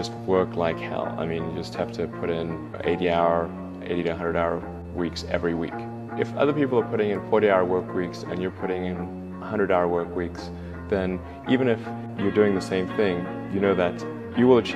just work like hell. I mean, you just have to put in 80 to 100 hour weeks every week. If other people are putting in 40-hour work weeks and you're putting in 100-hour work weeks, then even if you're doing the same thing, you know that you will achieve